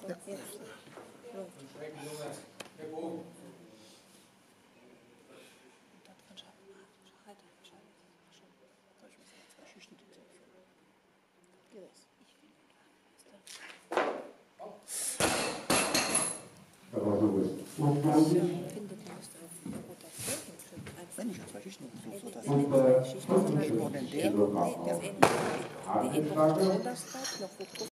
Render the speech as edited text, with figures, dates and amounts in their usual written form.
Ja. Wenn ich jetzt richtig so das ist. Und der